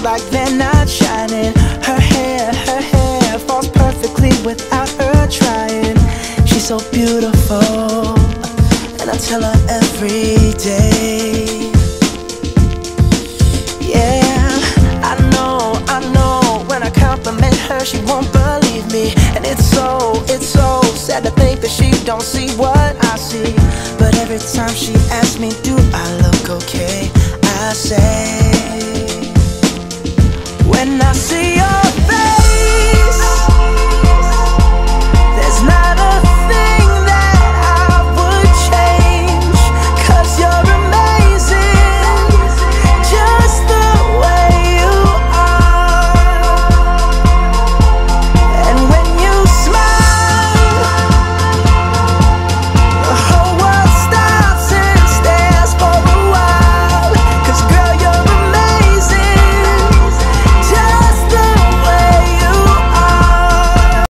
like they're not shining. Her hair falls perfectly without her trying. She's so beautiful, and I tell her every day. Yeah, I know, when I compliment her, she won't believe me. And it's so sad to think that she don't see what I see. But every time she asks me, do I look okay, I say, when I see